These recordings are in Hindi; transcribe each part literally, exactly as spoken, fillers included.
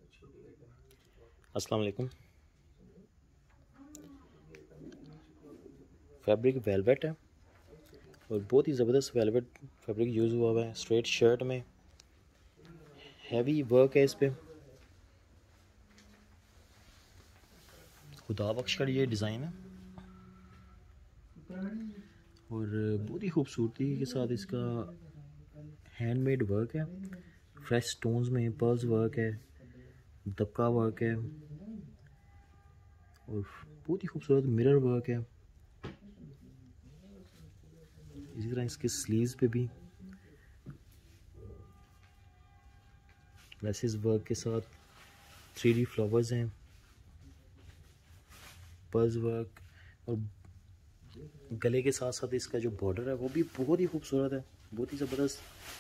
अस्सलाम वालेकुम। फैब्रिक वेलवेट है और बहुत ही ज़बरदस्त वेलवेट फैब्रिक यूज़ हुआ हुआ है। स्ट्रेट शर्ट में हैवी वर्क है इस पे। खुदा बख्श का ये डिज़ाइन है और बहुत ही खूबसूरती के साथ इसका हैंडमेड वर्क है। फ्रेश स्टोन्स में पर्ल्स वर्क है, दबका वर्क है और बहुत ही खूबसूरत मिरर वर्क है। इसी तरह इसके स्लीव्स पे भी लेसेस वर्क के साथ थ्री डी फ्लावर्स हैं, पर्ल्स वर्क और गले के साथ साथ इसका जो बॉर्डर है वो भी बहुत ही खूबसूरत है, बहुत ही ज़बरदस्त।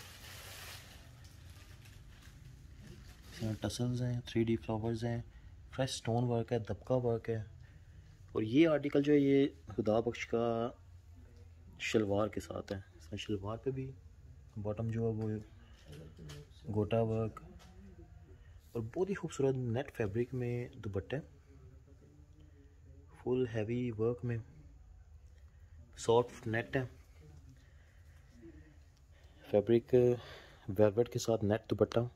टसल्स हैं, थ्री डी फ्लावर्स हैं, फ्रेश स्टोन वर्क है, दबका वर्क है। और ये आर्टिकल जो है ये खुदा बख्श का शलवार के साथ है। इसमें शलवार पे भी बॉटम जो है वो गोटा वर्क और बहुत ही खूबसूरत नेट फैब्रिक में दुपट्टे, फुल हैवी वर्क में सॉफ्ट नेट है। फैब्रिक वेलवेट के साथ नेट दुपट्टा।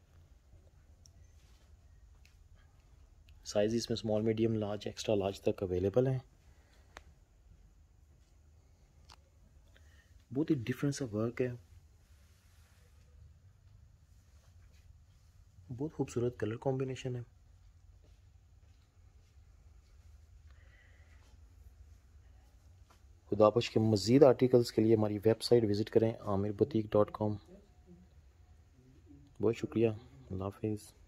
साइज इसमें small, medium, large, extra large तक अवेलेबल है। बहुत ही डिफरेंट सा वर्क है, बहुत खूबसूरत कलर कॉम्बिनेशन है। खुदा बख्श के मज़ीद आर्टिकल्स के लिए हमारी वेबसाइट विज़िट करें आमिर बुटीक डॉट कॉम। बहुत शुक्रिया। अल्लाह हाफिज़।